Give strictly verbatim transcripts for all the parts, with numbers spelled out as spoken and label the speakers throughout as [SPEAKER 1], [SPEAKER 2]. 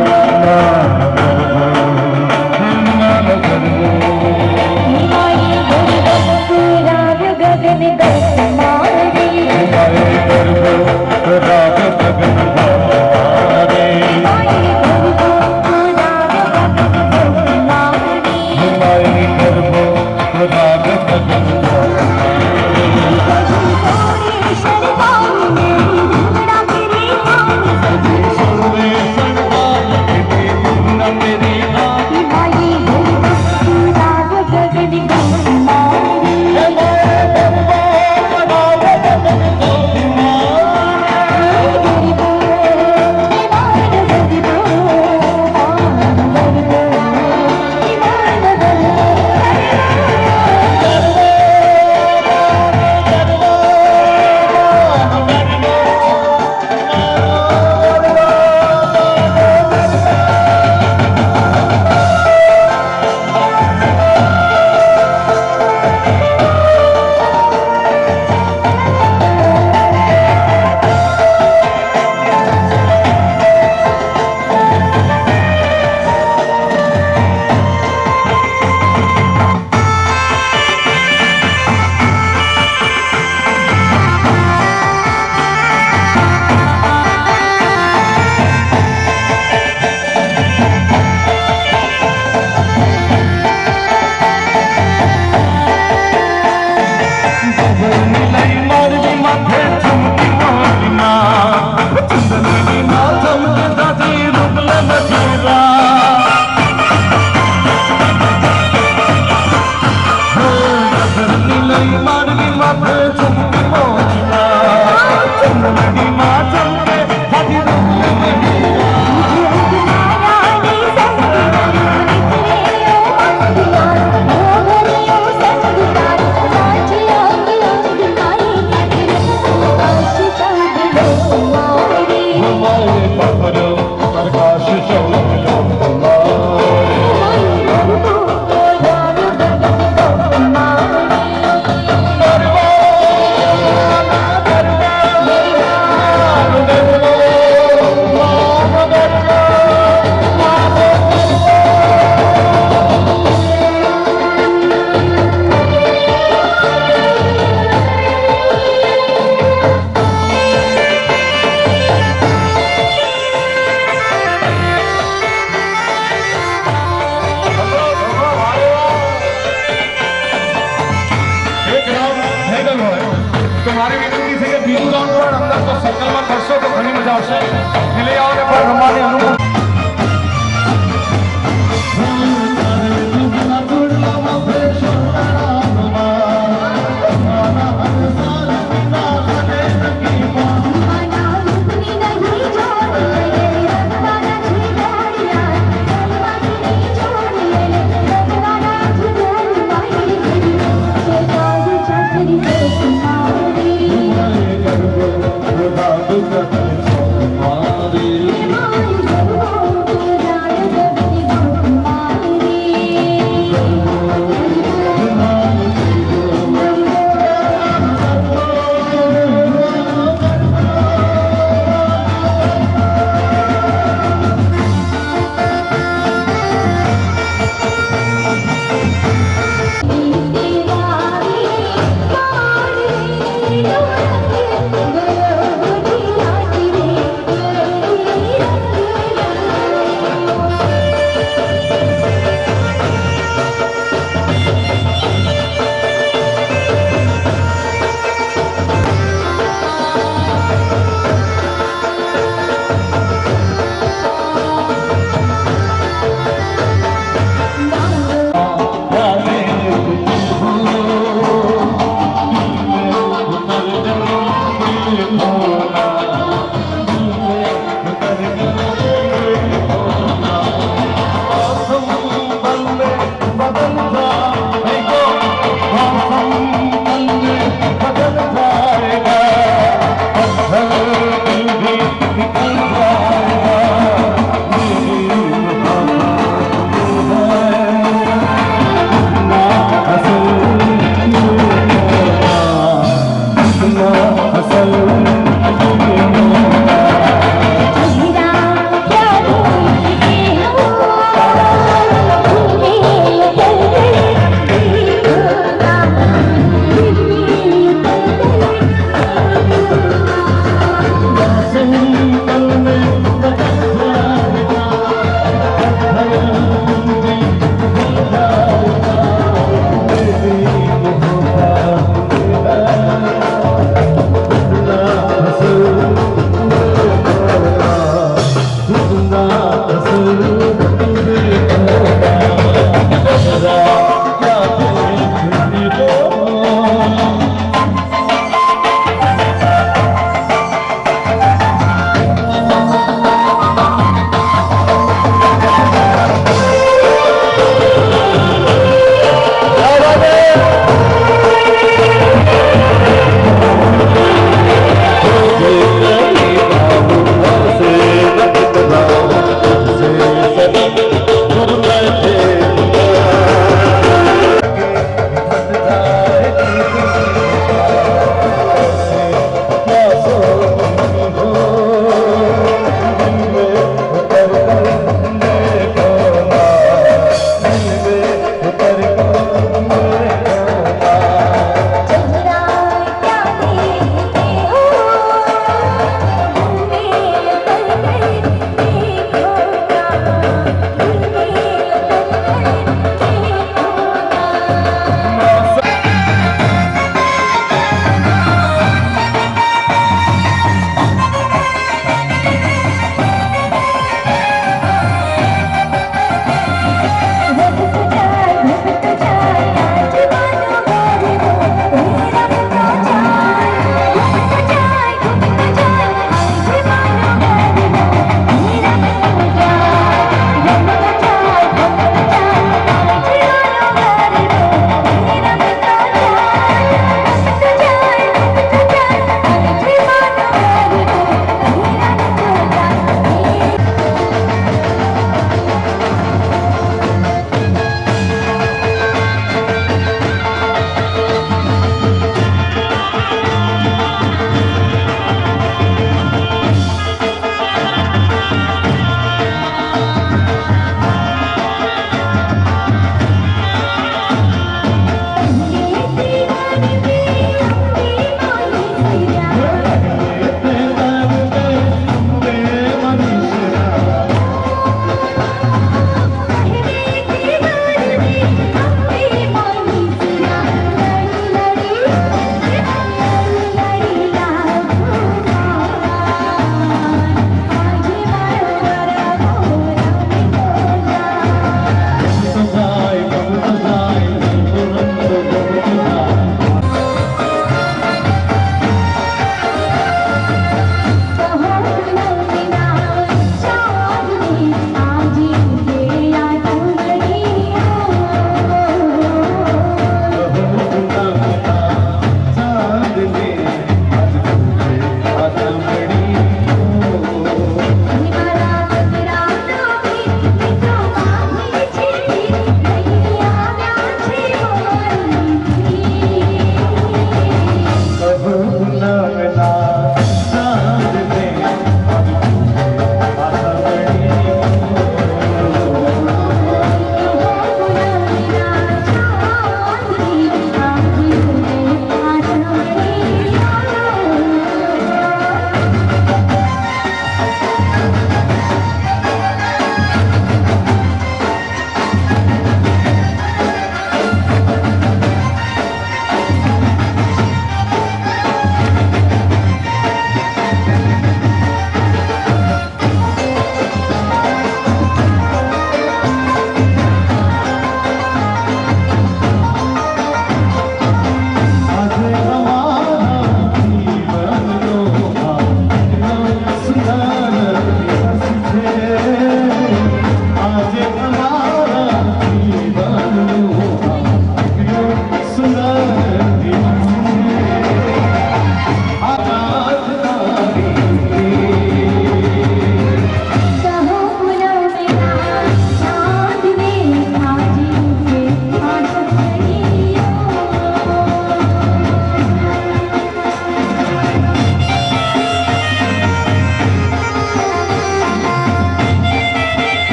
[SPEAKER 1] तुम्हारी विनंती से कि बीस राउंड पर अंदर तो सर्कल में करशो तो घनी मजा आवशे मिले आओ ने पर रमवानी अनुभव
[SPEAKER 2] Thank you.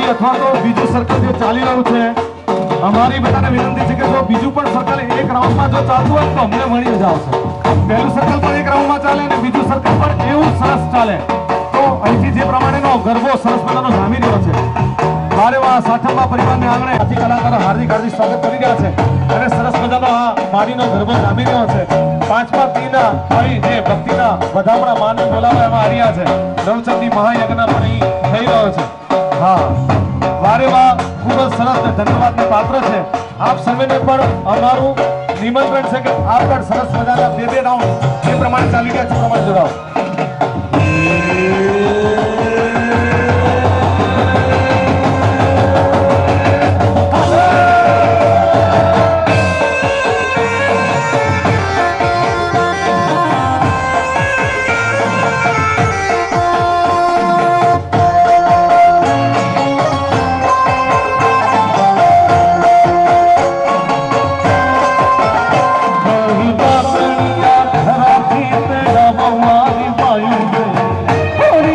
[SPEAKER 1] अथवा तो बीजू सर्कल जो चाली रह्यु छे अमारी बधाने विनंती छे के जो बीजू पण सर्कल एक राउंड में जो चालतुं होय तो अमने मळी मजा आवशे। पहेलुं सर्कल पण एक राउंड में चाले अने बीजू सर्कल पण एवुं सरस चाले तो અહીંથી જે પ્રમાણેનો ગરબો સરસ મજાનો જામી રહ્યો છે મારે વા સાઠમા પરિવારને આંગણે આથી કલાકારો હાર્દિક હાર્દિક સ્વાગત કરી રહ્યા છે અને સરસ મજાનો આ મારીનો ગરબો જામી રહ્યો છે। પાંચમા તીના ભાઈ જે ભક્તિના વધામણા માને બોલાવવા એમાં આ રહ્યા છે નવચંડી મહાયજ્ઞ પણ અહીં થઈ રહ્યો છે। હા વારે વા ખૂબ જ સરસ ને ધન્યવાદને પાત્ર છે। આપ સર્વેને પણ અમારું નિમંત્રણ છે કે આપ પણ સરસ મજાના બે બે રાઉન્ડ જે પ્રમાણે ચાલી રહ્યા છે પ્રમાણે જોડાઓ।
[SPEAKER 2] Oh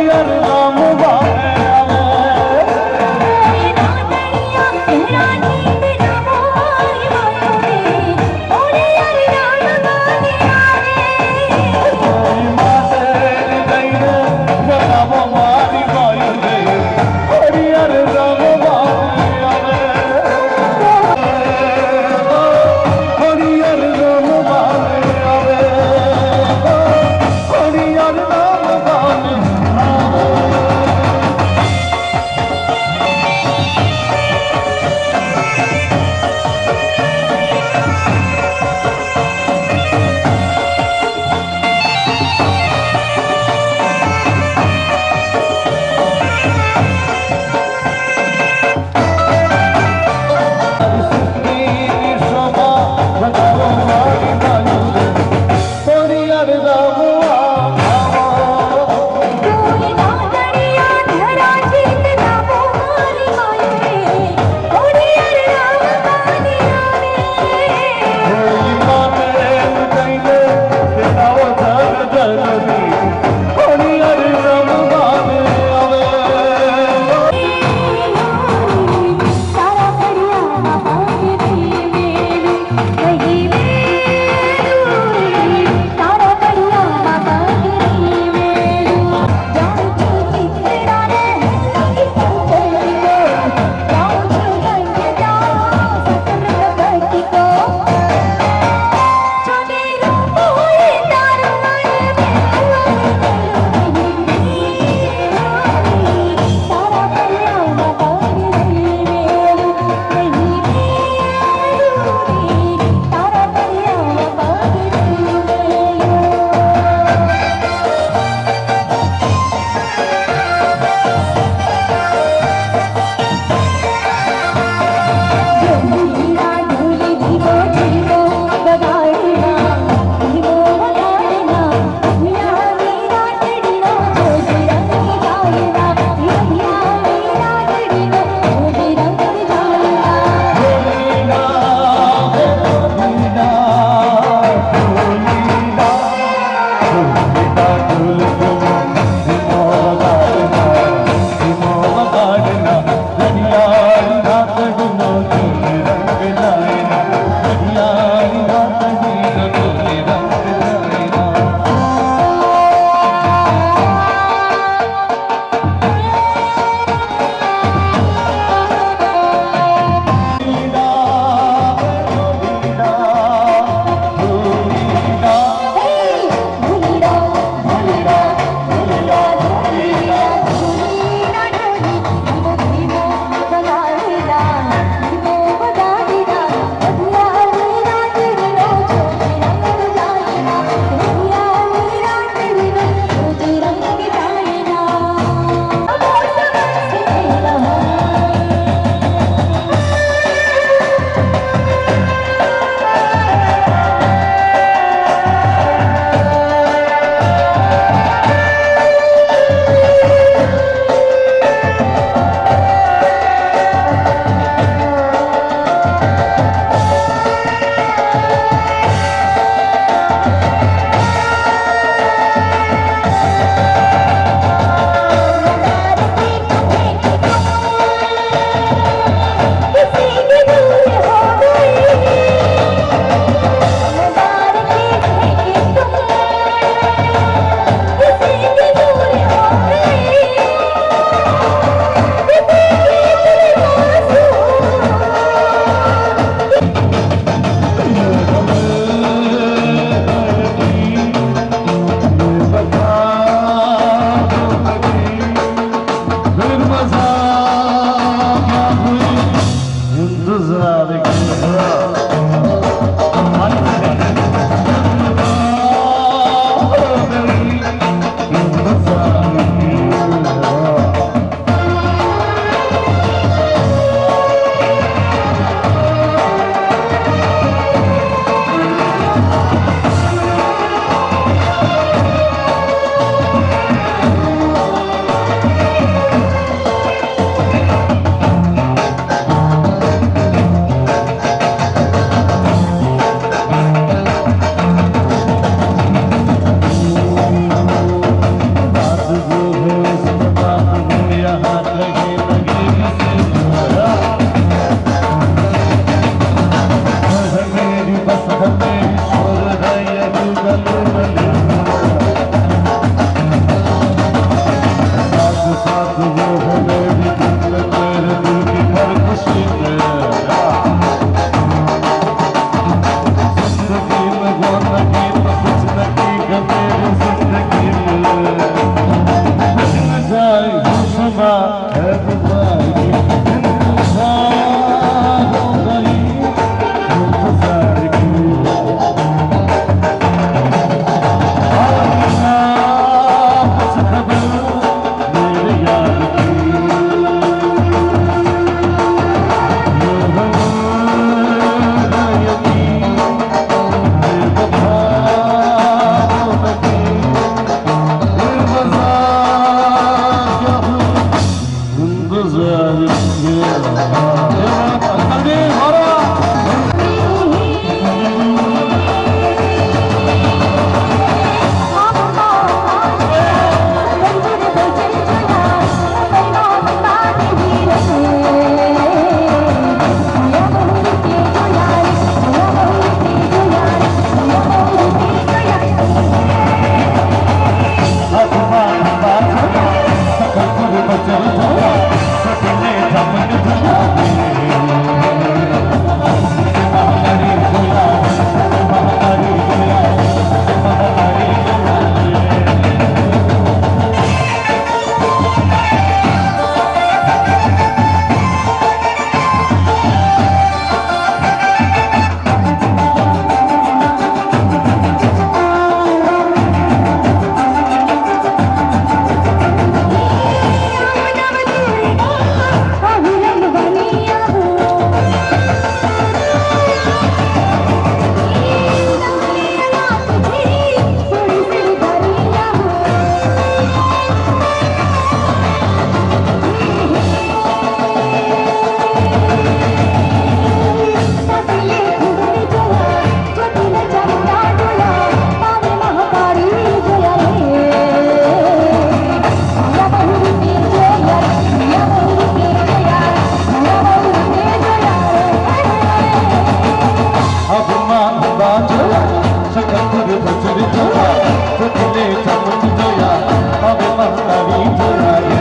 [SPEAKER 1] રે ચમચ જોયા હવે મંગવી જોયા રે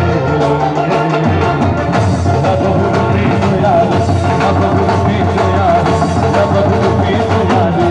[SPEAKER 1] રઘુરૂપે જોયા રે રઘુરૂપે જોયા રે રઘુરૂપે જોયા રે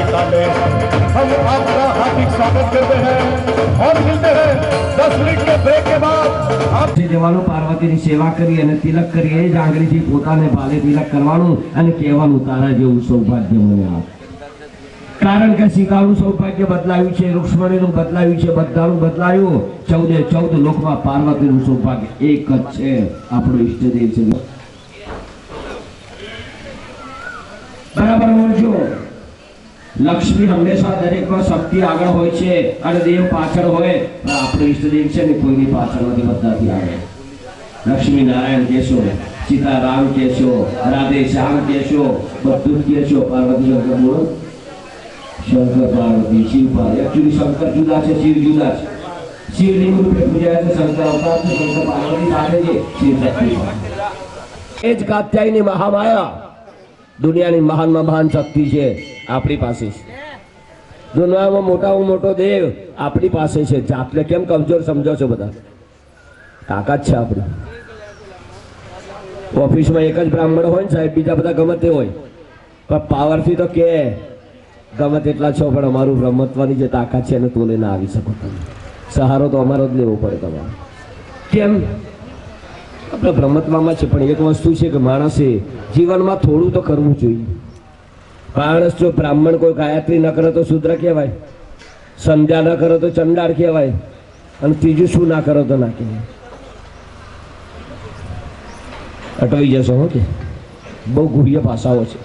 [SPEAKER 1] काटे। हम आपका हार्दिक स्वागत करते हैं और मिलते हैं दस मिनट के ब्रेक के बाद। आप
[SPEAKER 2] जवानों पार्वती की सेवा करी અને તિલક કરી એ જ આંગળીથી પોતાને ભાલે તિલક કરવાનું અને કહેવાનું તારા જેવું સૌભાગ્ય મને આપ. કારણ કે સીતાનું સૌભાગ્ય બદલાયું છે, રૂક્ષ્મણીનું બદલાયું છે, બધાનું બદલાયું. ચૌદે ચૌદ લોકમાં પાર્વતીનું સૌભાગ્ય એક જ છે, આપણો ઈષ્ટદેવ છે. બરાબર બોલજો. લક્ષ્મી હંમેશા દરેકમાં શક્તિ આગળ હોય છે અને દેવ પાછળ હોય, પણ આપણો ઈષ્ટદેવ છે ને કોઈની પાછળ નથી, બધાથી આગળ. લક્ષ્મી નારાયણ કહેશો, સીતારામ કહેશો, રાધે શ્યામ કહેશો, બધું જ કહેશો. પાર્વતી શંકર બોલો. શંકર પાર્વતી શિવ પાર્વતી. એકચ્યુઅલી શંકર જુદા છે, શિવ જુદા છે. શિવલિંગ રૂપે પૂજાય છે, શંકર અવતાર છે, શંકર પાર્વતી સાથે છે, શિવ શક્તિ. એ જ કાત્યાયની મહામાયા દુનિયાની મહાનમાં મહાન શક્તિ છે, આપણી પાસે છે. દુનિયામાં મોટામાં મોટો દેવ આપણી પાસે છે. જાતને કેમ કમજોર સમજો છો બધા? તાકાત છે આપણી. ઓફિસમાં એક જ બ્રાહ્મણ હોય ને સાહેબ, બીજા બધા ગમે તે હોય, પણ પાવરથી તો કે ગમે તેટલા છો, પણ અમારું રમતવાની જે તાકાત છે એને તોલે ના આવી શકો તમે. સહારો તો અમારો જ લેવો પડે તમારે. કેમ? આપણે બ્રહ્મત્વમાં છે, પણ એક વસ્તુ છે કે માણસે જીવનમાં થોડું તો કરવું જોઈએ. માણસ જો બ્રાહ્મણ કોઈ ગાયત્રી ન કરે તો શુદ્ર કહેવાય, સંધ્યા ન કરો તો ચંડાળ કહેવાય, અને ત્રીજું શું ના કરો તો ના કહેવાય. અટવાઈ જશો હો કે બહુ ગુહ્ય ભાષાઓ છે.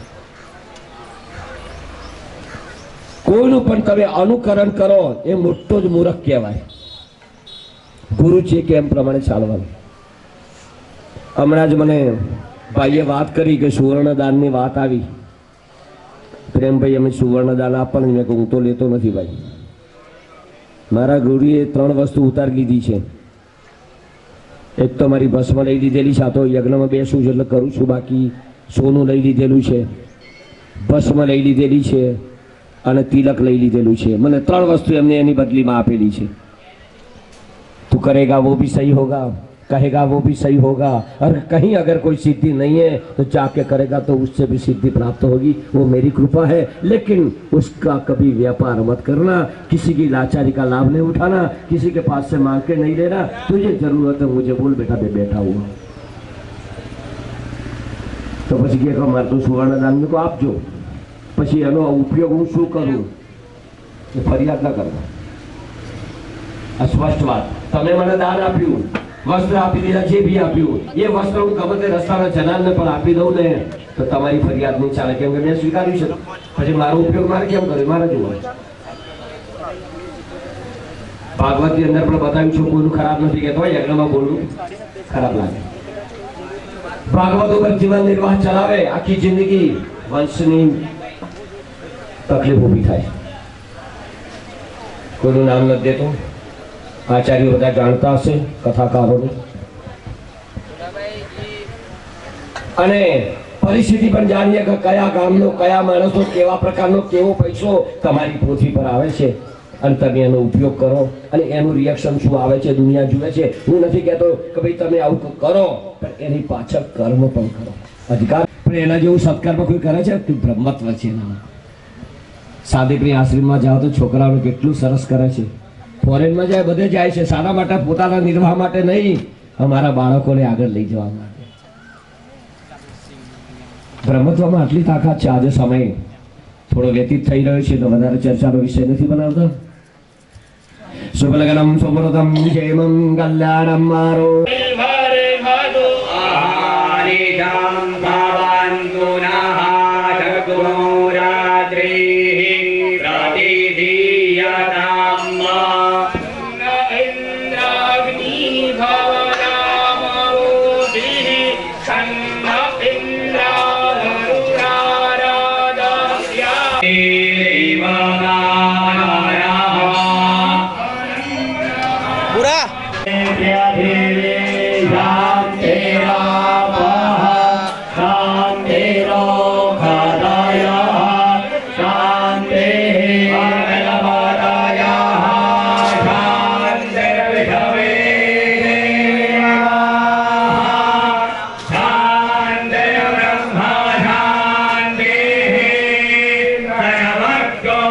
[SPEAKER 2] કોઈનું પણ તમે અનુકરણ કરો એ મોટો જ મૂર્ખ કહેવાય. ગુરુ છે કે એમ પ્રમાણે ચાલવાનું. હમણાં જ મને ભાઈએ વાત કરી કે સુવર્ણદાનની વાત આવી. પ્રેમભાઈ અમે સુવર્ણદાન આપવાનું, મેં કહું હું તો લેતો નથી ભાઈ. મારા ગુરુએ ત્રણ વસ્તુ ઉતારી લીધી છે. એક તો મારી ભસ્મ લઈ લીધેલી છે, આ તો યજ્ઞમાં બેસું છું એટલે કરું છું. બાકી સોનું લઈ લીધેલું છે, ભસ્મ લઈ લીધેલી છે અને તિલક લઈ લીધેલું છે. મને ત્રણ વસ્તુ એમને એની બદલીમાં આપેલી છે. તું કરેગા वो भी सही होगा, कहेगा वो भी सही होगा, और कहीं अगर कोई सिद्धि नहीं है तो जाके करेगा तो उससे भी सिद्धि प्राप्त होगी. वो मेरी कृपा है, लेकिन उसका कभी व्यापार मत करना, किसी की लाचारी का लाभ नहीं उठाना, किसी के पास से मांग के नहीं लेना. तुझे जरूरत है मुझे बोल बेटा, मैं बैठा हुआ. તો પછી કે મારે તો સુવર્ણદાન તો આપજો. પછી એનો ઉપયોગ હું શું કરું એ ફરિયાદ ન કરવા. અસ્પષ્ટ વાત. તમે મને દાન આપ્યું, વસ્ત્ર આપી દીધા, જે બી આપ્યું એ વસ્ત્ર હું ગમે તે રસ્તાના જનારને પણ આપી દઉં ને તો તમારી ફરિયાદ નહીં ચાલે, કેમ કે મેં સ્વીકાર્યું છે. પછી મારો ઉપયોગ મારે કેમ કર્યો? મારે જોવો. ભાગવતની અંદર પણ બતાવ્યું છે, કોઈનું ખરાબ નથી કહેતો, યજ્ઞમાં બોલવું ખરાબ લાગે. ભાગવત ઉપર જીવન નિર્વાહ ચલાવે, આખી જિંદગી વંશની તકલીફ ઊભી થાય. કોઈનું નામ નથી દેતો. આચાર્યો બધા જાણતા હશે, કથાકારોને. અને પરિસ્થિતિ પણ જાણીએ કે કયા ગામનો, કયા માણસનો, કેવા પ્રકારનો, કેવો પૈસો તમારી પૃથ્વી પર આવે છે અને તમે એનો ઉપયોગ કરો અને એનું રિએક્શન શું આવે છે દુનિયા જુએ છે. હું નથી કહેતો કે ભાઈ તમે આવું કરો, પણ એની પાછળ કર્મ પણ કરો. અધિકાર પણ એના જેવું સત્કર્મ કોઈ કરે છે? બ્રહ્મત્વ છે એના. સાદીપની આશ્રમમાં જાઓ તો છોકરાઓને કેટલું સરસ કરે છે. ફોરેનમાં જાય, બધે જાય છે, સારા માટે, પોતાના નિર્વાહ માટે નહીં, અમારા બાળકોને આગળ લઈ જવા માટે. બ્રહ્મત્વમાં આટલી તાકાત છે. આજે સમય થોડો વ્યતીત થઈ રહ્યો છે તો વધારે ચર્ચાનો વિષય નથી બનાવતા. શુભલગ્નમ સુમૃતમ જય મંગલ્યાણમ મારો
[SPEAKER 3] Go!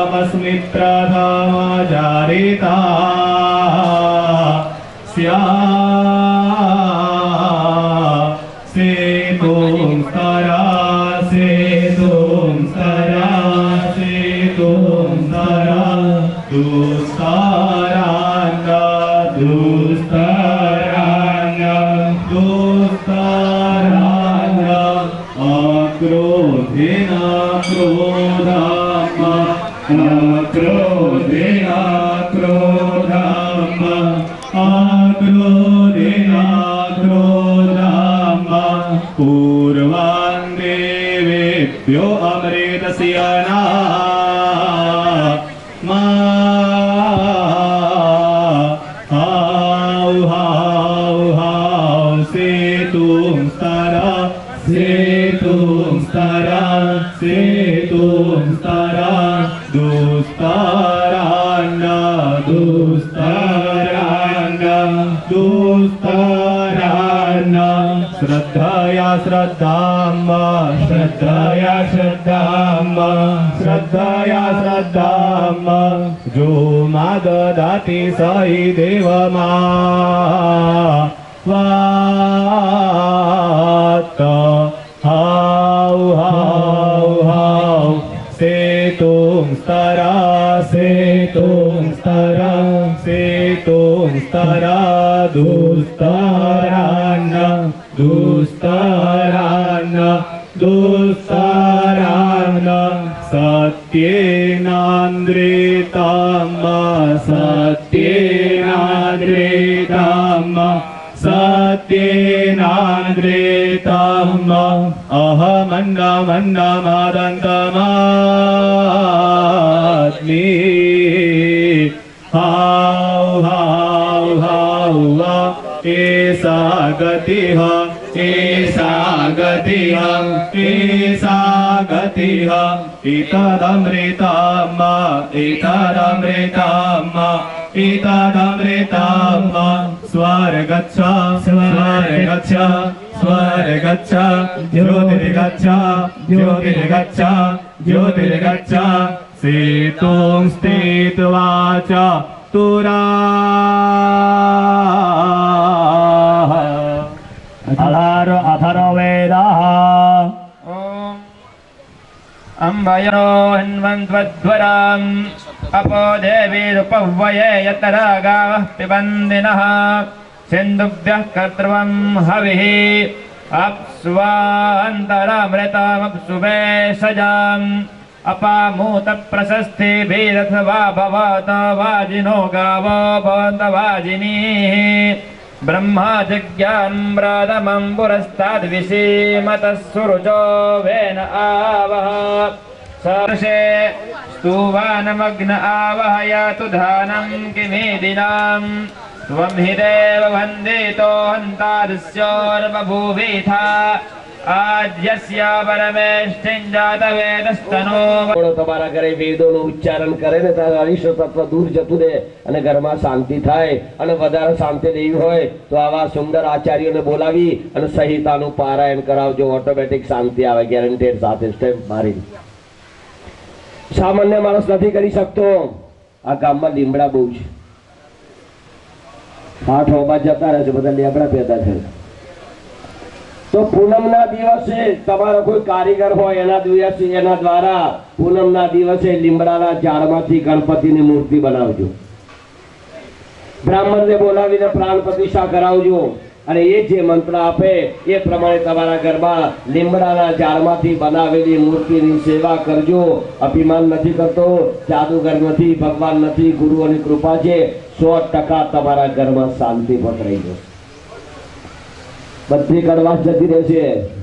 [SPEAKER 3] प्रथमजारिता स्या सेतुं स्तरा सेतुं स्तरा सेतुं स्तरा दुस्तरांग दुस्तरांग दुस्तरांग अक्रोधेन क्रोधम अक्रोधेन क्रोधम अक्रोधेन क्रोधम पूर्वान् देवेभ्यो अमृतस्य मा हाउ हाउ हाउ सेतुं स्तरा सेतुं स्तरा सेतुं स्तरा दुस्तरान् दुस्तरान् दुस्तरान् श्रद्धया श्रद्धाम् श्रद्धया श्रद्धाम् श्रद्धया श्रद्धाम् जो मा ददाति स हि देवमा वात हाउ हाउ हाउ सेतुं स्तरा सेतुं स्तरा सेतुं स्तरा दुस्तरान् दुस्तरान् दुस्तरान् सत्येनान्द्रिताम् सत्येनान्द्रिताम् सत्येनान्द्रिताम् अहमन्नमन्नमादन्तमात्मी हाउ हाउ हाउ एषा गतिः एषा गतिः एषा गतिः इतदमृतम् इतदमृतम् इतदमृतम् स्वर्गच्छ स्वर्गच्छ स्वर्गच्छ ज्योतिर्गच्छ ज्योतिर्गच्छ ज्योतिर्गच्छ सेतुं स्थित्वा च तुरा अधर अथर्वेदः अम्बयो हन्वन्त्वध्वराम् अपो देवीरुपह्वये यत्र गावः पिबन्दिनः सिन्धुभ्यः कर्तृवं हविः अप्स्वान्तरमृतमप्सु वेशजाम् अपामूतप्रशस्तिभिरथवा भवत वाजिनो गावो भवन्त वाजिनीः ब्रह्मा जज्ञाम्रादमं पुरस्ताद्विषीमतः सुरुचो वेन आवह सर्षे स्तुवानमग्न आवह यातु धानं किमेदिनाम् त्वं हि देव वन्दितो हन्तादस्योर्बभूवीथा आद्यस्य परमेष्ठिं जातवेदस्तनो
[SPEAKER 2] તમારા ઘરે વેદોનું ઉચ્ચારણ કરે ને ત્યારે અરીસો તત્વ દૂર જતું રહે અને ઘરમાં શાંતિ થાય અને વધારે શાંતિ દેવી હોય તો આવા સુંદર આચાર્યોને બોલાવી અને સંહિતાનું પારાયણ કરાવજો ઓટોમેટિક શાંતિ આવે ગેરંટેડ સાથે સ્ટેપ મારી સામાન્ય માણસ નથી કરી શકતો આ ગામમાં લીમડા બહુ છે આઠ હોબા જતા રહે છે બધા લીમડા પેદા છે तो पूनमना दिवसे तमारो कोई कारीगर हो एना दिवसे एना द्वारा पूनमना दिवसे લીમડાના ઝાડમાંથી ગણપતિની મૂર્તિ બનાવજો બ્રાહ્મણને બોલાવીને પ્રાણ પ્રતિષ્ઠા કરાવજો અને એ જે મંત્ર આપે એ પ્રમાણે તમારા ઘરમાં લીમડાના ઝાડમાંથી બનાવેલી મૂર્તિની સેવા કરજો અભિમાન નથી કરતો જાદુગર નથી ભગવાન નથી ગુરુઓની કૃપા છે સો ટકા તમારા ઘરમાં શાંતિ પકડાઈ જશે बधी कड़वाश जती रहे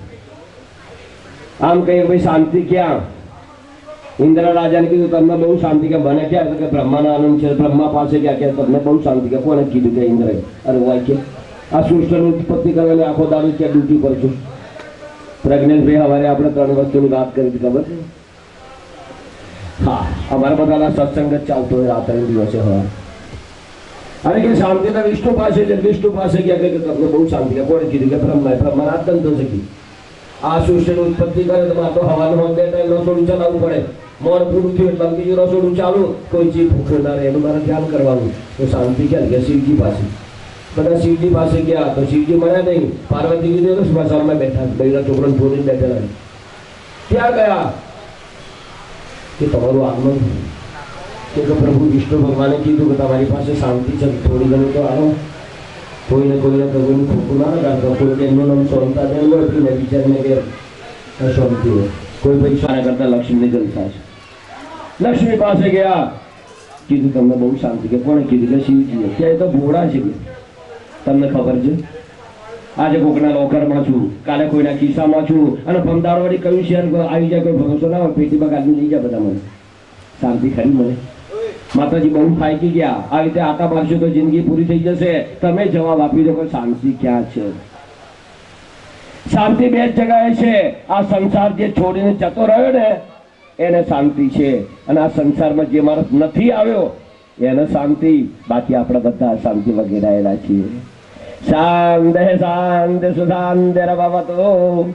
[SPEAKER 2] आम कही भाई शांति क्या इंद्र राजा ने कीधु तमने बहु शांति क्या बने क्या तो ब्रह्माना आनंद है ब्रह्मा पासे क्या क्या तमने बहु शांति क्या कोने कीधु क्या इंद्र अरे वाय के आ सृष्टि उत्पत्ति करने आखो दारू क्या ड्यूटी पर छो प्रेग्नेंट भाई हमारे आपने त्रण वस्तुनी बात करी थी खबर है हाँ हमारा बधाना सत्संग चलतो है रात्रि दिवसे हाँ अरे कि शांति तो विष्णु पास है विष्णु पास है क्या कहते तमने बहुत शांति क्या कोने कीधु क्या ब्रह्मा है ब्रह्मा आतंक तो सकी आ सृष्टि उत्पत्ति करे तो तो हवा में देता है नो थोड़ी चलावू पड़े મોડ પૂરું થયું એટલે બીજું રસોડું ચાલુ, કોઈ જીવ ભૂખ્યો ના રહે એનું મારે ધ્યાન કરવાનું. તો શાંતિ ક્યાં ગયા? શિવજી પાસે. બધા શિવજી પાસે ગયા તો શિવજી મળ્યા નહીં. પાર્વતી કીધું સ્મશાનમાં બેઠા, બૈરા છોકરાને છોડીને બેઠેલા. ત્યાં ગયા કે તમારું આગમન કે પ્રભુ વિષ્ણુ ભગવાને કીધું કે તમારી પાસે શાંતિ છે, થોડી ઘણી તો આવો. કોઈને કોઈને કોઈનું ખોટું ના લગાડતો, કોઈ એમનું નામ સોનતા દેવ હોય ને વિચારને કે શાંતિ હોય. કોઈ પૈસા કરતા લક્ષ્મીની જલસા છે. લક્ષ્મી પાસે ગયા, કીધું તમને બહુ શાંતિ. કે કોણે કીધું? કે શિવજી. ત્યાં તો ભોળા છે. તમને ખબર છે આજે કોકના લોકરમાં છું, કાલે કોઈના ખિસ્સામાં છું, અને પંદર વળી કયું શેર આવી જાય કોઈ ભરોસો ના હોય, પેટીમાં ગાડી લઈ જાય બધા. મને શાંતિ ખરી મળે. માતાજી બહુ થાકી ગયા, આ રીતે આટા મારશો તો જિંદગી પૂરી થઈ જશે. તમે જવાબ આપી દો કે શાંતિ ક્યાં છે? શાંતિ બે જ જગ્યાએ છે. આ સંસાર જે છોડીને જતો રહ્યો ને એને શાંતિ છે, અને આ સંસારમાં જે માણસ નથી આવ્યો એને શાંતિ. બાકી આપણે બધા શાંતિ વગેરેલા છીએ. શાંત શાંત સુશાંત રવતો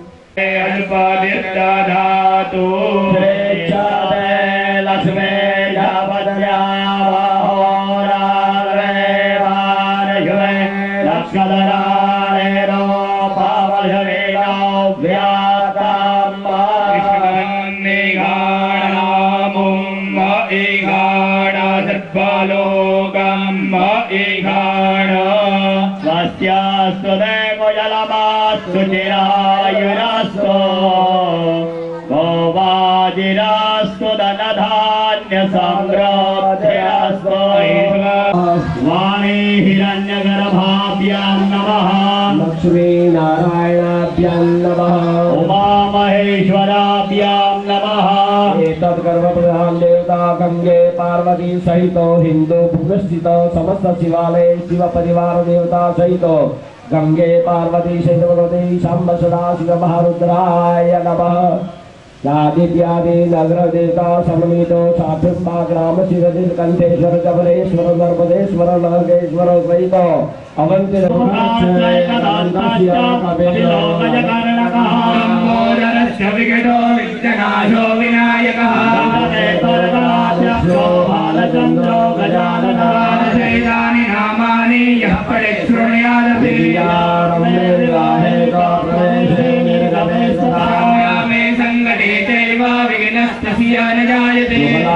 [SPEAKER 3] અલ્પાદિર્દાધાતુ
[SPEAKER 2] શ્રેષ્ઠ લક્ષ્મે
[SPEAKER 3] स्वस्यास्तु देवो जलमास्तु चिरायुरास्तु गोवाजिरास्तु धनधान्य समृद्धिरास्तु वाणी हिरण्यगर्भाभ्यां नमः
[SPEAKER 2] लक्ष्मी नारायणाभ्यां नमः
[SPEAKER 3] उमा महेश्वराभ्यां नमः
[SPEAKER 2] एतत् गर्भप्रधान देवता गंगे पार्वती सहित हिंदू भूस्थित समस्त शिवालय शिव परिवार देवता सहित गंगे पार्वती सहित भगवती शंभ सदा शिव महारुद्राय नमः। आदित्यादि नगर देवता समन्वित साधुम्बा ग्राम शिवदिल कंठेश्वर जबरेश्वर नर्मदेश्वर नागेश्वर सहित अवंति
[SPEAKER 3] विघटो विघ्ननाशो विनायकः बालचन्द्रो गजाननानि नामानि यः पठेत् शृणुयादपि मे सङ्कटे चैव विघ्नस्तस्य न जायते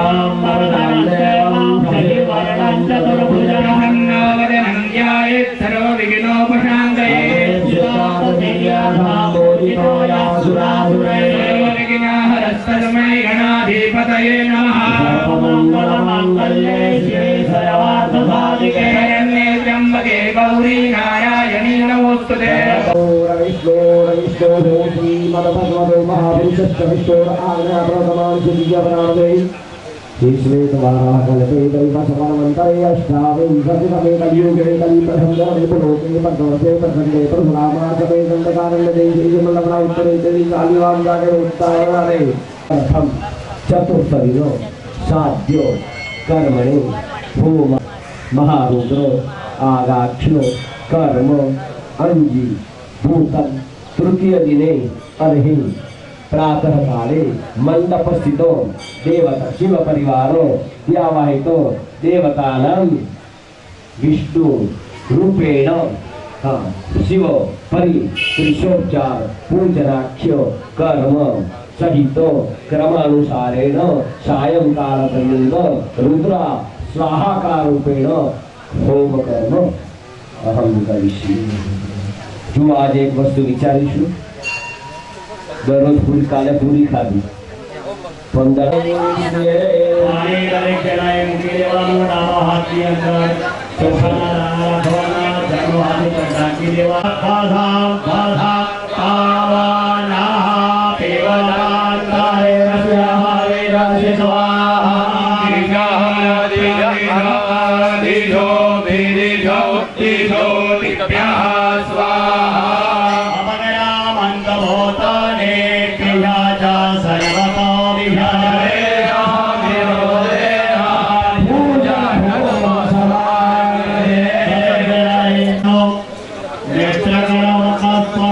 [SPEAKER 3] वदनं ध्यायेत् सर्व विघ्नोपशान्तये सर्वविघ्नहरस्तस्मै गणाधिपतये नमः। सर्वमङ्गलमाङ्गल्ये शिवे सर्वार्थसाधिके शरण्ये त्र्यम्बके गौरी नारायणी नमोस्तुते।
[SPEAKER 2] विष्णु विष्णु श्री मदभगवतो महापुरुषस्य विष्णोर आज्ञाप्रथमां सुदिव्यवराणे श्वेतवाराः कल्पे दैवसमन्वन्तरे अष्टाविंशतितमे कलियुगे कलिप्रथमदे पुलोके पद्मवर्षे प्रखण्डे परशुरामासमे दण्डकारण्यदेशे मल्लवना उत्तरे कालिवां जागे उत्तारणे प्रथम चतुर्थदिनो साध्यो कर्मणि भूम महारुद्रो आगाक्षो कर्म अंजी भूतन तृतीय दिने अर्हि प्रातः काले मंडप स्थितो देवता शिव परिवारो व्यावाहितो देवतानां विष्णु रूपेण हाँ शिव परि त्रिशोपचार पूजनाख्यो कर्म सहितो क्रमानुसारेण सायंकाल पर्यंत रुद्रा स्वाहाकार रूपेण होम कर्म अहम करिष्यामि। जो आज एक वस्तु विचारीशु दररोज पूरी काले पूरी खाधी पंद्रह
[SPEAKER 3] नेत्रकर्म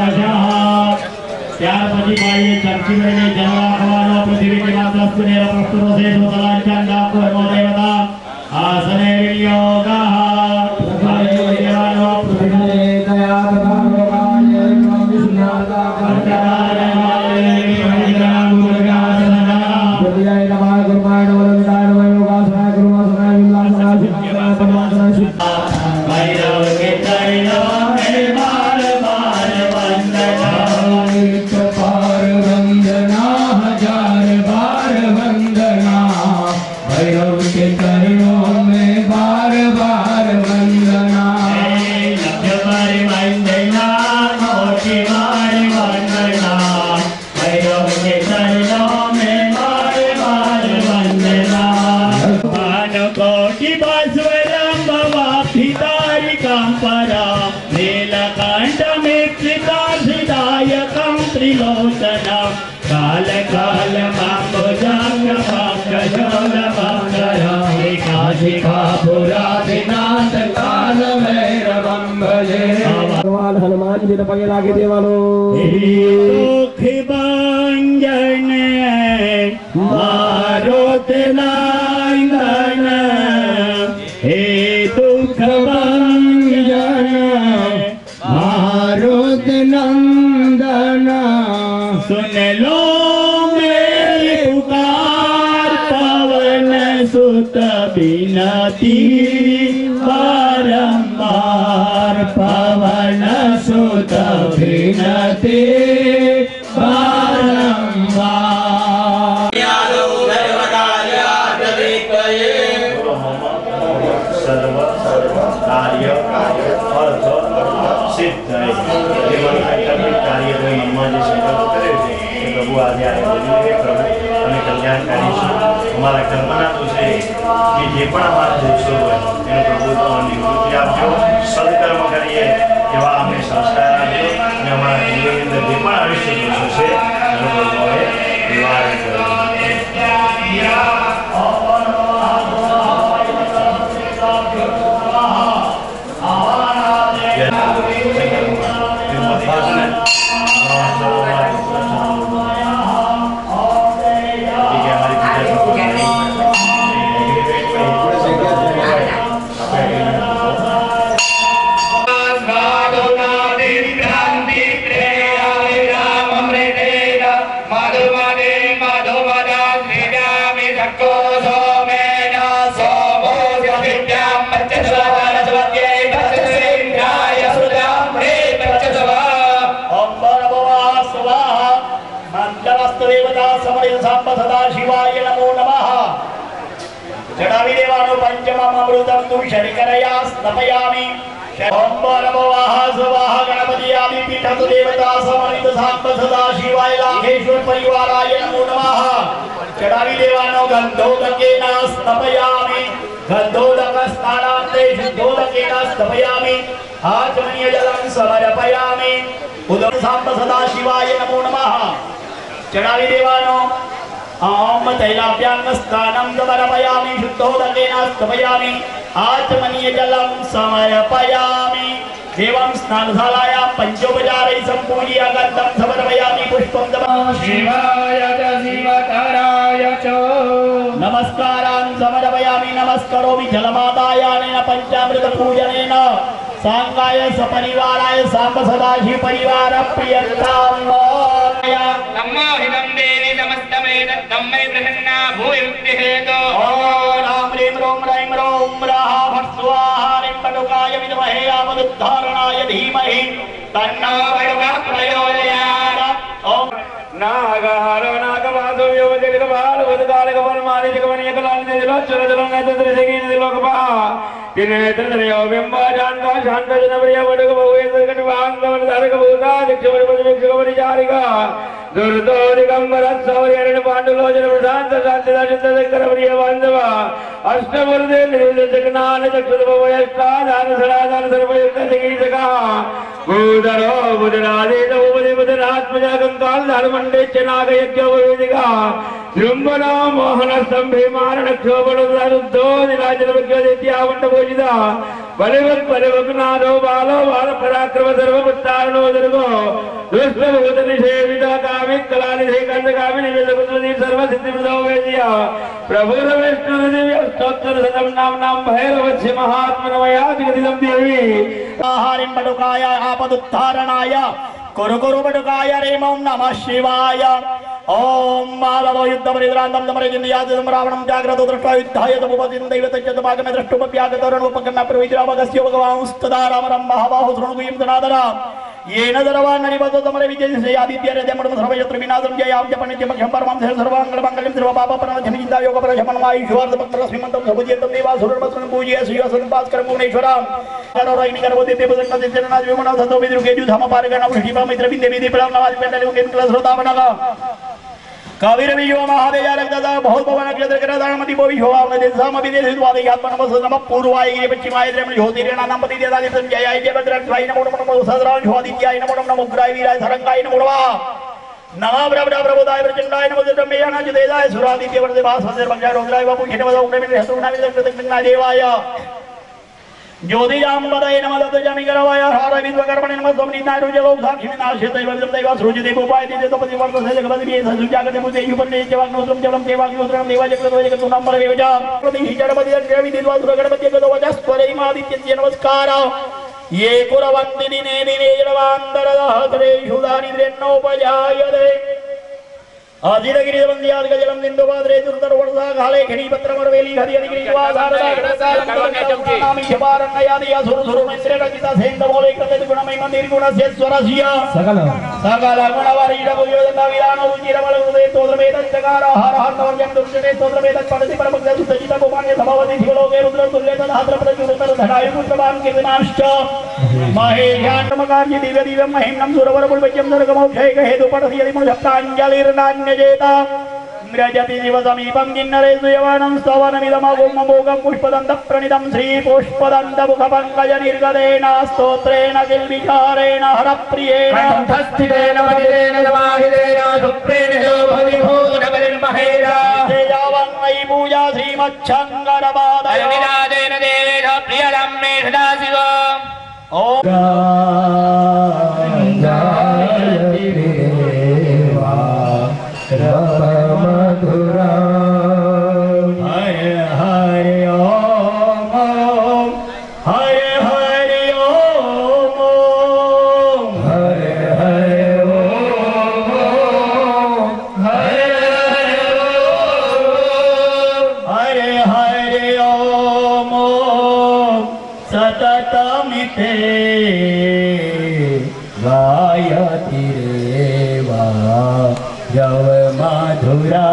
[SPEAKER 3] भैरव के चरणों में बार बार वंदना,
[SPEAKER 4] एक बार वंदना हजार बार वंदना, भैरव के चरणों में बार बार वंदना।
[SPEAKER 3] लक्ष्य बार वंदना कोटि बार वंदना, भैरव के चरणों में बार बार वंदना। भान कोटि बसवरम भवाभितारिकां परां, नीलकण्ठमित्रिकार्थिदायकं त्रिलोचनं, काल काल
[SPEAKER 2] भगवान हनुमान जी ने पगे लागे देवालो
[SPEAKER 3] दुख भंजन मारुत नंदन, हे दुख भंजन
[SPEAKER 4] मारुत नंदन,
[SPEAKER 3] सुन लो मेरी पुकार, पवन सुत बिनती बारंबार, पवन सुत
[SPEAKER 4] विनती बारंबार।
[SPEAKER 5] सर्व सर्व कार्य अर्थ सिद्ध कार्य प्रभु आज प्रभु अमे कल्याणकारी अमरा कल्पना तो है कि जे पण अमरा दिवसों होय एनो प्रभु तो निवृत्ति आपजो, सदकर्म करिए एवा अमे संस्कार आपजो अने अमरा जीवन अंदर जे पण आयुष्य दिवसों छे एनो प्रभु हवे निवारण करे। चढ़ावी देवानो पंचमम अमृतम तु शर्करया स्नपयामि। ओम नमो वाह स्वाहा गणपति आदि पीठत देवता समन्वित सांब सदा शिवाय लाभेश्वर परिवाराय नमो नमः। चढ़ावी देवानो गंधोदकेन स्नपयामि, गंधोदक स्नानान्ते शुद्धोदकेन स्नपयामि, आचमनीय जलं समर्पयामि। उदर सांब सदा शिवाय नमो नमः। चढ़ावी देवानो ओम तैलाभ्यां स्नानं समर्पयामि, शुद्धोदकेन स्तपयामि, आचमनीय जलं समर्पयामि। एवं स्नानशालायां पंचोपचारैः सम्पूज्य गन्धं समर्पयामि, पुष्पं ददामि।
[SPEAKER 4] शिवाय च शिवतराय च
[SPEAKER 3] नमस्कारान् समर्पयामि, नमस्करोमि जलमादायानेन पंचामृत पूजनेन सांगाय सपरिवाराय सांब सदाशिव परिवार प्रियतां
[SPEAKER 6] नमो हिदं देवी समस्तमेतत् तम्मे प्रसन्ना भूयुक्तिहेतो।
[SPEAKER 3] ओम राम ह्रीं रों रैं रों रः फट् स्वाहा ह्रीं पटुकाय विद्महे आपदुद्धारणाय धीमहि तन्नो वरुणः प्रचोदयात्। ओम
[SPEAKER 4] नागहारो नागवासो योगजगबाल वदकालक वनमानि जगवनिय कलानि दिलोचर जलंग तद्रिसेगिन दिलोकपा तिनेत्र द्रयो बिंब जानका शांत जनप्रिय वडक बहुएंद्र कटवांग वरदारक भूता दिक्षवर पदविक्षक परिचारिका दुर्दो दिगंबर सौर्यरण पांडुलोचन प्रशांत शांतिदा चित्त शंकर प्रिय बांधव अष्टवरदे निर्जगनान चक्षुर भवयष्टा दान सदादान सर्वयुक्त सिगीसका भूधरो बुधरादे उपदे बुधरात्मजा कंकाल धर्मंडे चनाग यज्ञ वेदिका जृंभना मोहन स्तंभे मारण क्षोभणुद्धो निराजन विज्ञदित्या वंडभोजिता बलिवत् बलिवग्नादो बालो बाल पराक्रम सर्वपुत्तारणो दर्गो दुष्टभूत निषेविता कामिक कलानिधे कंदकामि निवेदकुत्वदी सर्वसिद्धिप्रदो वेदिया प्रभुर विष्णु दिव्य स्तोत्र सदम नाम नाम भैरवस्य महात्मनमया जगदिदं देवी
[SPEAKER 3] आहारिं पटुकाय आपदुत्तारणाय कुरु कुरु पटुकाय ह्रीं ओं नमः शिवाय। ओम माधव युद्ध परिद्रांतम समरजिन्यादम रावणं जाग्रतो दृष्ट्वा युद्धाय तमुपतिं दैवतच्च तमागमे द्रष्टुमप्यागतरुणोपकर्णा प्रविद्रावगस्य भगवांस्तदा रामरं महाबाहो शृणुगुयं तनादरा येन दरवान्ननि बतो समरे विजयसे आदित्यरजमणं सर्वयत्र विनाशं जयां जपनित्यं मख्यं परमं सर्वमङ्गलमङ्गलं सर्वपापप्रणाशनं चिन्तायोगप्रशमनमायुष्यवार्थ पत्रस्मिमन्तं सुभुज्यन्तं देवासुरमस्त्रं पूजय श्रीवसन्पास्करं भुवनेश्वरं करोरैनि करवोदिते पुजन्नतिजननाज विमनौ सतो विदुर्गेजु धमपारगणं वृषिपा मित्रविन्दे विधिपलं नवाज पेण्डलुकेन क्लश्रोतावनगा कविर विजो महादेव रक्तदा बहुत भवन नक्षत्र करदामति भो विजो आपने देशम विदेश द्वादे आत्मन नमः नमः पूर्वाय गिरि पश्चिमाय द्रमण ज्योतिरेण नाम पति देदादि संजयाय जय भद्रकाय नमो नमः सहस्रां ज्योतिज्ञाय नमो नमः उग्राय वीराय सरंगाय नमो नमः नमः ब्रह्म प्रबोधाय प्रचंडाय नमो ब्रह्मेयाना जदेदाय सुरादित्य वर्धे भास्वते भंगाय रुद्राय बाबू खेने वदा उग्रमेन हेतुना विदग्धना देवाय ज्योतिजाम्बदय नमः दत्तजामि करवाय हर विद्वकर्मणे नमः सोमनिनाय रुजलो साक्षिनाशते वज्रम दैवा सृजते उपाय दिते तपति वर्तसे जगपति भी सुजागते मुते युपन्ने जवाग्नोत्रम जवलं देवाग्नोत्रम देवाजगतो जगतो नंबर वेजा प्रति जडपति जगवि दिद्वा सुरगणपति जगतो वजस्वरैमादित्य नमस्कार ये कुरवन्ति दिने दिने जडवान्तरदहत्रे शुदानिद्रेन्नोपजायते आदिरगिरिवंद्याद गजलम निंदोबाद्रे दुर्धर वर्षा घाले खड़ी पत्रमरवेली हरि हरि गिरिवासारदा नामी शबारण्ययादि असुर सुर मंत्रे रचिता सेंद मोले कते गुणमय मंदिर गुण से स्वरसिया सकल सकल गुणवारी रघुयोधन विधान रुचिरमल उदय तोद्रमेत जगार हर हर नवजन दुर्जने तोद्रमेत पदति परमग्ध सुतजिता गोमान्य सभावति शिवलोके रुद्र तुल्य तदहाद्र प्रचुरतर धरायु पुत्रवान कीर्तनाश्च महेशान्मकार्य दिव्य दिव्य महिम्नं सुरवर पुष्पज्यं नरकमोक्षय हेतु पठति यदि मुझप्ताञ्जलिर्नान्य जेता म्रजति जीव समीपं किन्नरेषु यवनं स्तवनमिदमगुममोगं पुष्पदन्त प्रणितं श्री पुष्पदन्त मुखपङ्कज निर्गतेन स्तोत्रेण किल्विचारेण हरप्रियेण
[SPEAKER 4] कंठस्थितेन वदितेन समाहितेन सुप्रेण भूतगतिर्महेरा
[SPEAKER 3] यावन्मयि पूजा श्रीमच्छङ्करपादय
[SPEAKER 6] विराजेन देवेश प्रियलं मे सदाशिव
[SPEAKER 3] ओम
[SPEAKER 2] मधुरा
[SPEAKER 3] हरे हरे ओम ओम हरे हरे ओम ओम
[SPEAKER 2] हरे हरे ओम
[SPEAKER 3] हरे हरे हरे ओम ओम सततमिते
[SPEAKER 2] गायति रेवा जव मधुरा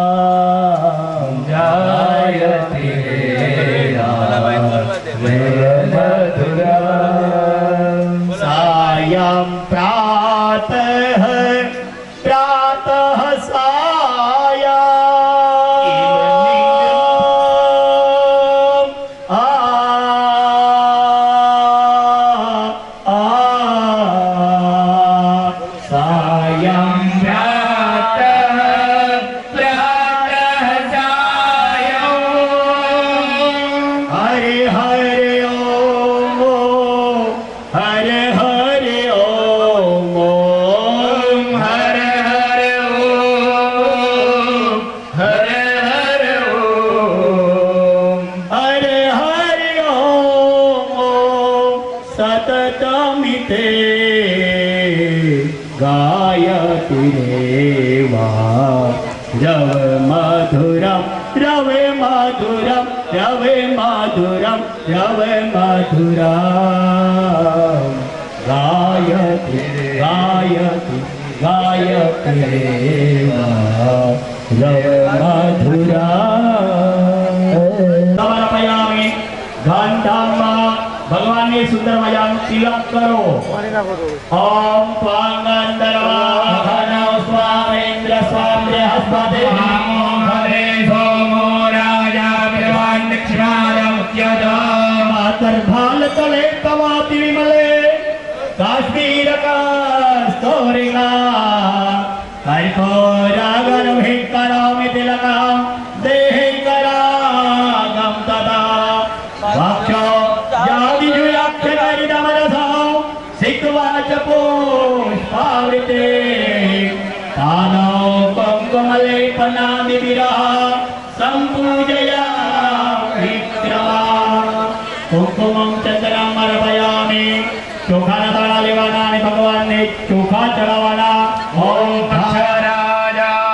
[SPEAKER 2] गायति मधुरा
[SPEAKER 3] सायं प्रातः प्रातः सायं आ आ सायं हरे हरे ओम हरे हरे ओम हरे हरे ओम हरे हरे ओम हरे हरे ओम सततमिते गायति रेवा जव मधुरम रवे मधुरम रवे मधुरम रवे मधुरम गायति गायति गायति रेवा रवे मधुरम समर्पयामि घंटामा भगवान ने सुंदर मजा तिलक करो ओम स्वांगंधर्वाहनौ स्वामेन्द्र स्वाम्य हस्पते
[SPEAKER 4] हरे सोमो राजा विद्वान दक्षिणायमुच्यते
[SPEAKER 3] मातर्भाल तले तवाति विमले काश्मीर का स्तोरिका हरिको रागन भिक्करामि तिलका देहि करागम तदा भक्षो जाति जुयाक्ष करिदमरसा सिक्वाच पुष्पावृते तानो कुङ्कुमलेपनानि विरह सम्पूजया विक्रमा कुङ्कुमं चन्द्रम् अर्पयामि चोखाना ताळा लेवाना आणि भगवान ने चोखा चढावाना ओम
[SPEAKER 4] राजा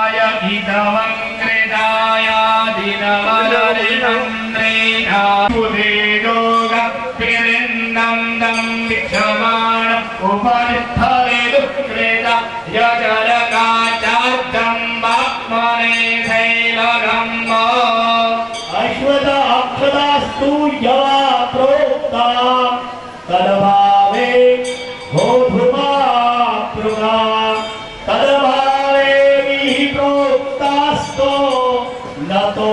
[SPEAKER 3] सर्वदा अक्षदास्तु यवा प्रोक्ता तद्भावे भूभुमा प्रुगा तद्भावे विहि प्रोक्तास्तो न तो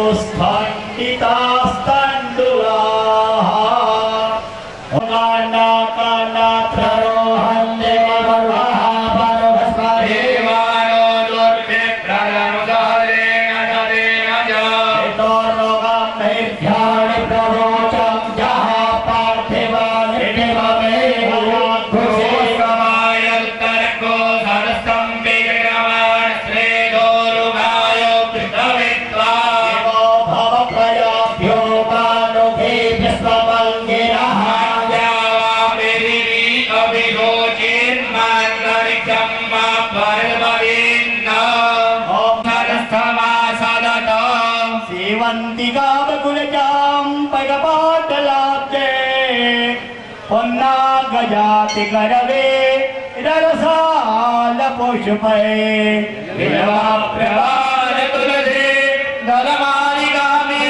[SPEAKER 3] स्खण्डितास्तण्डुलाः काण्डा काण्डा प्ररोहन्ते मरुवः परस्परे
[SPEAKER 6] देवानो दुर्भे प्रणमुदारेण नरेण च
[SPEAKER 3] हितोर्लोकामैर्ध्यानि प्रवोचं यः पार्थिवानिर्निममेव
[SPEAKER 6] घोषमायत्तर्को सरस्तं विग्रहवान् श्रेदोरुगायो कृतवित्वा
[SPEAKER 3] देवो भवप्रजाभ्यो मानुभेभ्यः स्वमङ्गिरः सेवन्तिकावकुलजां पगपाटलाब्जे पन्नागजाति करवे ररसाल पुष्पे
[SPEAKER 6] विलवाप्रवाल तुलसी दलमालिका मे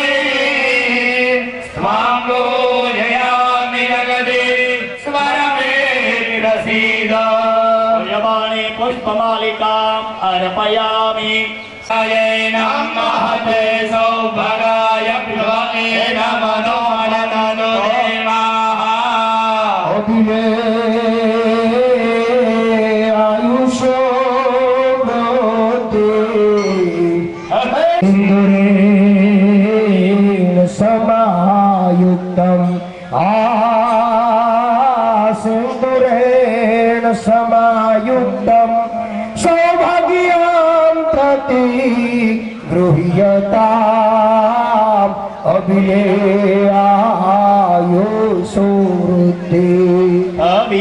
[SPEAKER 6] स्वांगो जयामि जगदे स्वरमे रसीद
[SPEAKER 3] यमानि पुष्पमालिकाम् अर्पयामि
[SPEAKER 6] सयेनं महते सौभगाय विभवेन मनोननो देवाः
[SPEAKER 2] आयुषो इंद्रेण समायुक्तम् आसिंदुरेण समायुक्तम् सौभाग्यं प्रति गृह्यताम् अभिलेयायुषो वृद्धि
[SPEAKER 3] अभि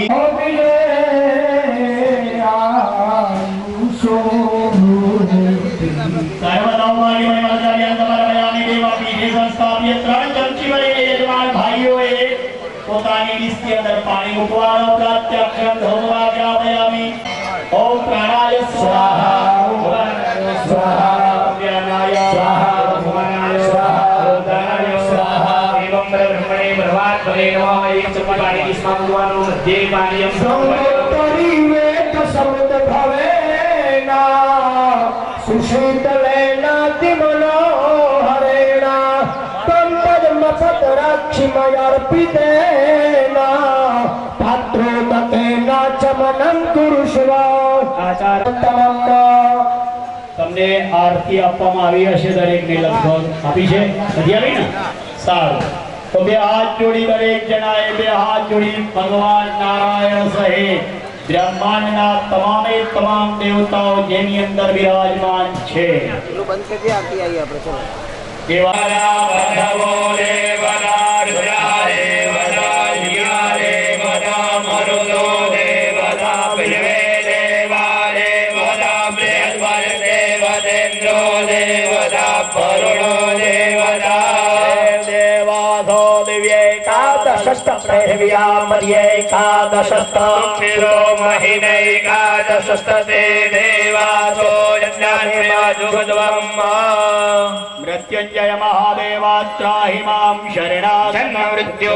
[SPEAKER 2] अभिलेयायुषो वृद्धि
[SPEAKER 3] सर्वतोमानि मयमलचार्यान्तमर्पयामि देवापीठे संस्थाप्य ત્રણ ચમચી વડે યજમાન ભાઈઓએ પોતાની ડીશની અંદર પાણી મૂકવાનો પ્રત્યક્ષમ ધોમવા જ્ઞાપયામિ ઓમ પ્રાણાય સ્વાહા ઓમ પ્રાણાય સ્વાહા વ્યાનાય સ્વાહા ભુવનાય સ્વાહા ઉદાનાય સ્વાહા એવં બ્રહ્મણે બ્રહ્માત્મને નમઃ એક ચમચી પાણી ડીશમાં મૂકવાનું મધ્યે પાણીયમ
[SPEAKER 2] સૌતરીવેત શબ્દ ભવેના સુશીતલેન અતિમનોહરેણ તમ પદ્મપતરાક્ષિમયર્પિતેન પાત્રોદકેન ચમનં કુરુષ્વ આચાર્યતમં
[SPEAKER 3] તમને આરતી આપવામાં આવી હશે દરેકને લગભગ આપી છે નથી આવી ને સારું તો બે હાથ જોડી દરેક જણાએ બે હાથ જોડી ભગવાન નારાયણ સહિત બ્રહ્માંડના તમામે તમામ દેવતાઓ જેની અંદર બિરાજમાન છે એવા
[SPEAKER 6] વદવો દેવના રુદ્રા દેવના જીયા દેવના મરુદો દેવના પિલવે દેવા દેવના બૃહસ્પતિ દેવદેન્દ્રો દેવના પરુણો દેવના
[SPEAKER 3] દેવાધો દિવ્યૈકાદશસ્ત પ્રેહવ્યા મર્યૈકાદશસ્ત
[SPEAKER 6] ક્ષીરો મહિનૈકાદશસ્તે દેવાસો યજ્ઞાન્મેવાજુગદ્વમ
[SPEAKER 3] મૃત્યુંજય મહાદેવાત્રાહિ મામ શરણાગત
[SPEAKER 6] મૃત્યુ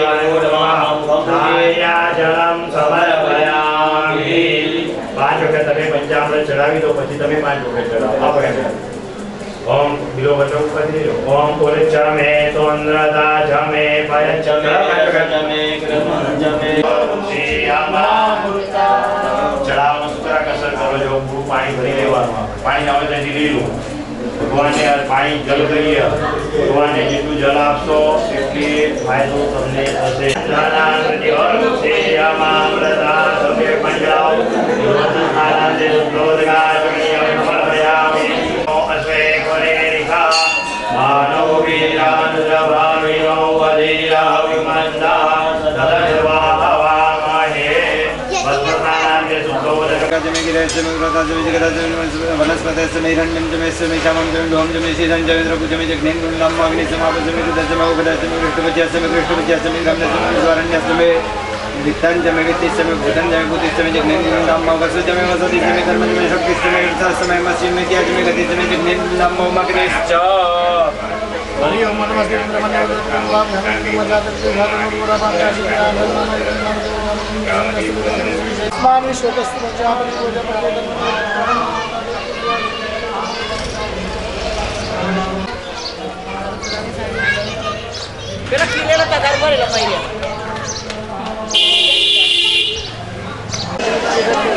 [SPEAKER 5] જલમ સમર્પયામિ પાંચ વખત તમે પંચામૃત ચડાવી દો પછી તમે પાંચ વખત ચડાવો આપણે ओम बिलो बचो पति ओम पुरे चमे तोंद्रता जमे पय चमे जमे क्रमण जमे श्रीयामा चढ़ाव सूत्रा कसर करो जो गुरु पानी भरी लेવાનું પાણી આવે તો લીલું ભગવાનને પાણી જલ કરીએ ભગવાનને જેટલું જલ આપશો એટલી ફાયદો તમને થશે જ્ઞાનાનંદી ઓમ શ્રીયામા વ્રતા સભ્ય પંજાબ આનંદે લોદગા જમીય સમર્પયામિ અસ્વે કોરેરિકા માનવ વીરાન જભામિનો વદીરા વિમંદા સદર્વા હવામહે વસ્તુનાંગે સુખોદક
[SPEAKER 7] जमे गिरेश जमे व्रता जमे जगदा जमे वनस्पति जमे हिरण्यम जमे जमे श्यामम जमे ढोम जमे शीतम जमे द्रवु जमे जग्नेन गुणनाम अग्नि समाप जमे रुद्र जमे उगद जमे कृष्णवज्य जमे कृष्णवज्य जमे गम्य जमे द्वारण्य जमे वित्तन जमे वित्ति जमे भूतन जमे भूति जमे जग्नेन गुणनाम वसु जमे वसति जमे कर्म जमे शक्ति जमे विरसा जमे मसी में क्या जमे गति जमे जग्नेन गुणनाम मग्नेश्च
[SPEAKER 5] हरि ओम नमस्ते इंद्रमन्य वाम धनंजय मजात विभागम गुरुराम स्मान शोकस्तु पंचापन पूजा पठेतन
[SPEAKER 8] Pero quién era atacar por el mayoría.